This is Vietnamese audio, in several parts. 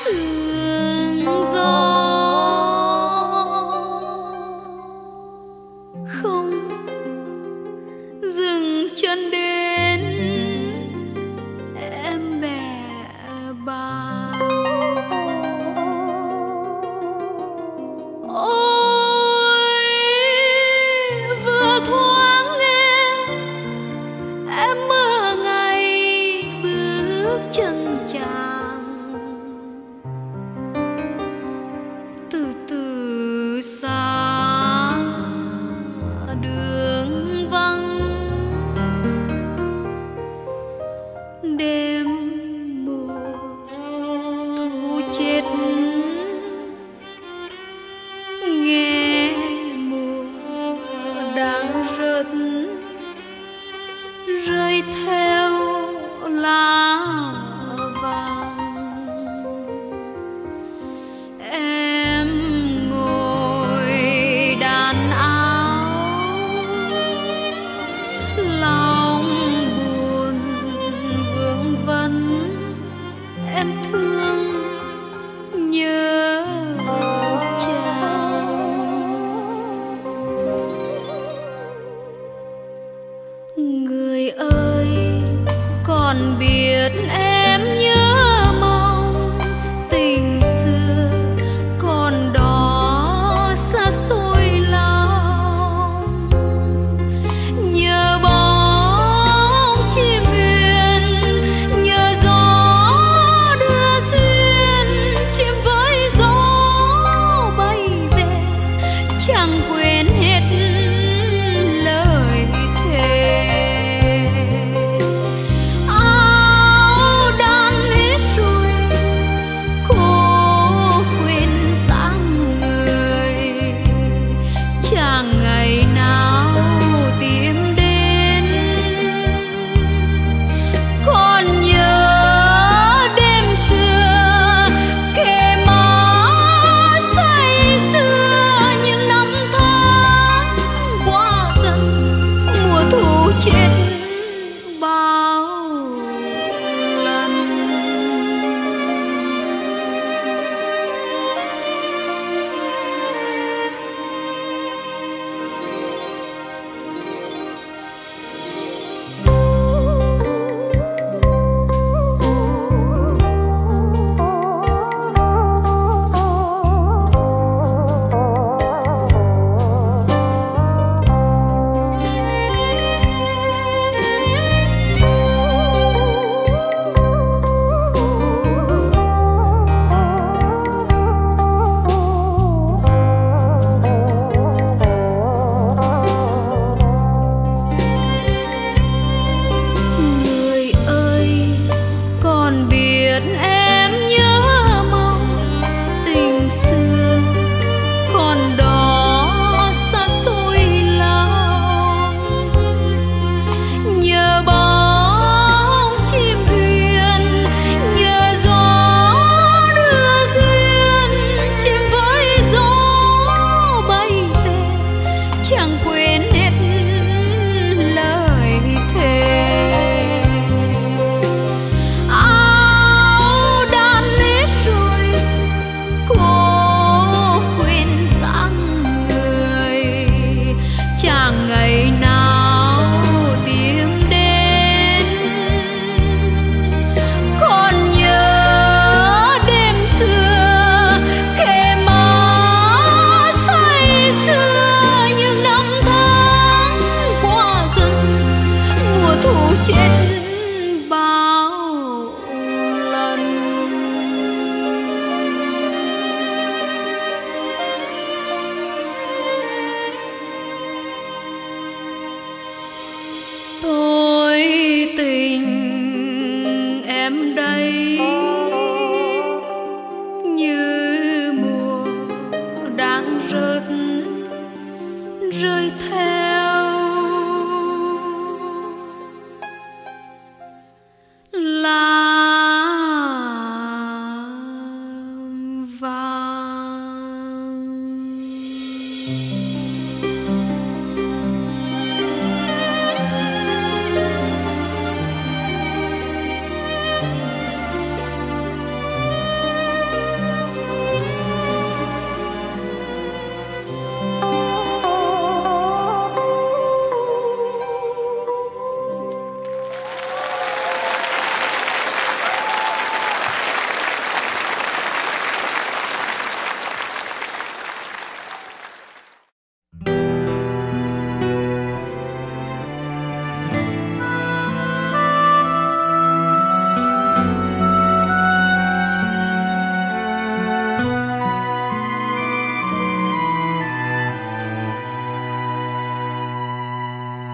sương gió không dừng chân đến em mẹ bà. Ôi vừa thoáng nghe em mơ ngày bước chân chàng, từ từ xa đường vắng, đêm mùa thu chết nghe mùa đang rớt rơi theo lá vàng. Em ngồi đàn áo lòng buồn vương vấn, em thương nhớ chàng. Người ơi còn biết em nhớ mong tình xưa còn đó xa xôi lòng, nhớ bóng chim huyền, nhớ gió đưa duyên, chim với gió bay về chẳng quên hết lời thề. Áo đan hết rồi cô quên dáng người, chẳng ngày nào tìm đến. Còn nhớ đêm xưa kề má say sưa, những năm tháng qua dần mùa thu chết bao lần. Người ơi còn biết em nhớ mong tình xưa còn đó xa xôi lòng, nhớ bóng chim huyền, nhớ gió đưa duyên, chim với gió bay về chẳng quên hết lời thề. Áo đan hết rồi cô quên dáng người, chẳng ngày nào tìm đến. Còn nhớ đêm xưa kề má say sưa, những năm tháng qua dần mùa thu chết bao lần. Tôi tình em đây như mùa đang rớt rơi theo lá vàng.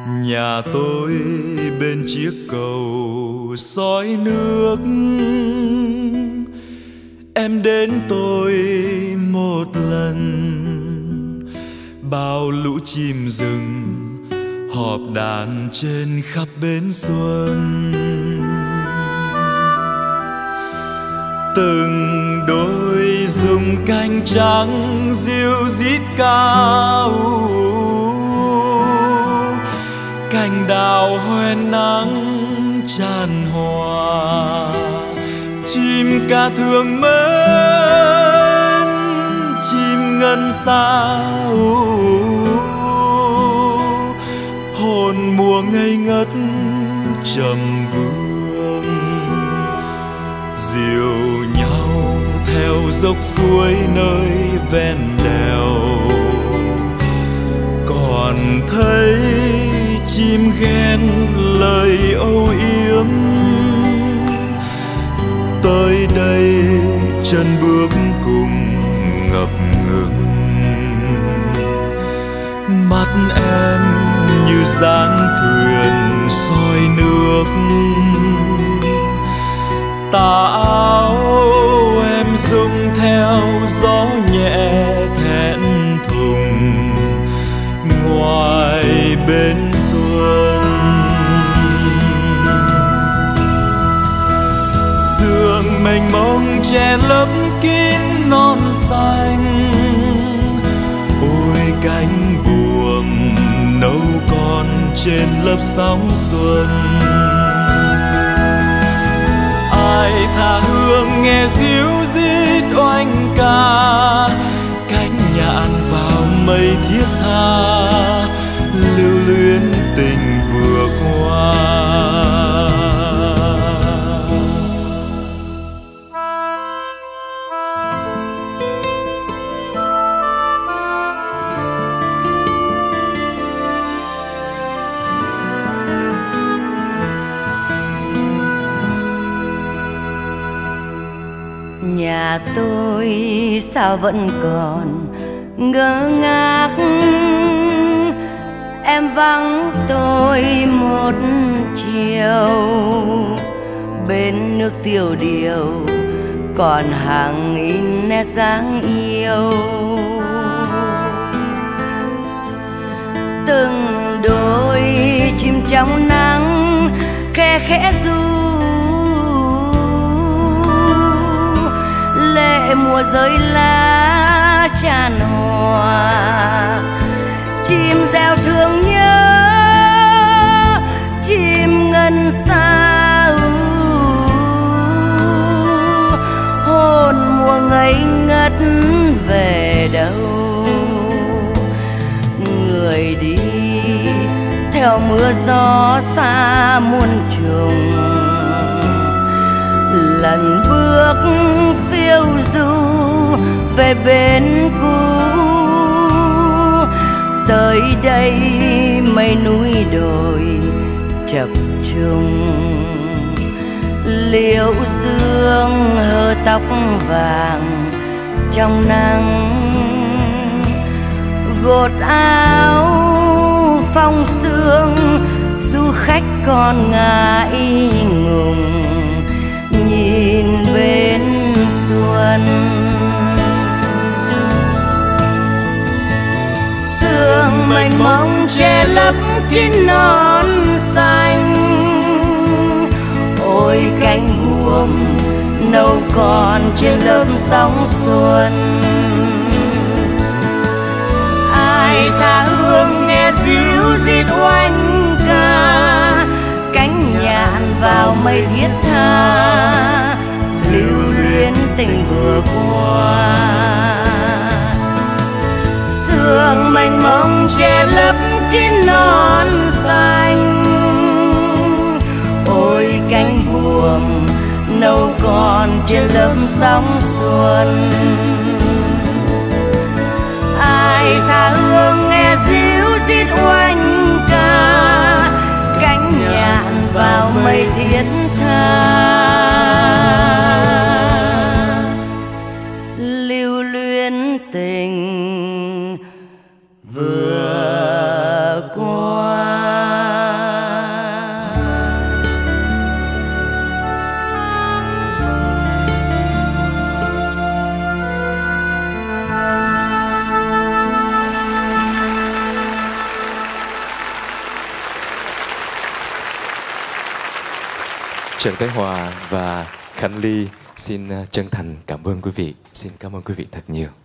Nhà tôi bên chiếc cầu soi nước, em đến tôi một lần. Bao lũ chim rừng họp đàn trên khắp bến xuân. Từng đôi dùng cánh trắng ríu rít cao, cành đào hoen nắng tràn hòa. Chim ca thương mến, chim ngân xa, hồn mùa ngây ngất trầm vương. Dìu nhau theo dốc suối nơi ven đèo, còn thấy chim ghen lời âu yếm. Tới đây chân bước cùng ngập ngừng, mắt em như dáng thuyền soi nước. Tà áo em rung theo gió nhẹ thẹn thùng ngoài bến xuân. Sương mênh mông che lấp kín non xanh, ôi cánh buồm nâu con trên lớp sóng xuân. Ai tha hương nghe ríu rít oanh ca, cánh nhạn vào mây thiết tha lưu luyến tình vừa qua. Nhà tôi sao vẫn còn ngơ ngác, em vắng tôi một chiều. Bên nước tiêu điều còn hàng nghìn nét dáng yêu. Từng đôi chim trong nắng khe khẽ ru, lệ mùa rơi lá tràn hòa. Chim reo thương nhớ, chim ngân xa, hồn mùa ngây ngất về đâu. Người đi theo mưa gió xa muôn trùng, lần bước phiêu du về bên cũ. Tới đây mây núi đồi chập trùng, liễu sương hơ tóc vàng trong nắng. Gột áo phong sương, du khách còn ngại ngùng nhìn bên xuân. Sương mênh mông che lấp kín non xanh, ôi cánh buồm nâu còn trên lớp sóng xuân. Ai tha hương nghe ríu rít oanh ca, cánh nhạn vào mây thiết tha lưu luyến tình vừa qua. Sương mênh mông che lấp kín non xanh, ôi cánh buồm nâu còn trên lớp sóng xuân. Ai tha hương nghe ríu rít oanh ca, cánh nhạn vào mây thiết tha lưu luyến tình vừa qua. Trần Thái Hòa và Khánh Ly xin chân thành cảm ơn quý vị. Xin cảm ơn quý vị thật nhiều.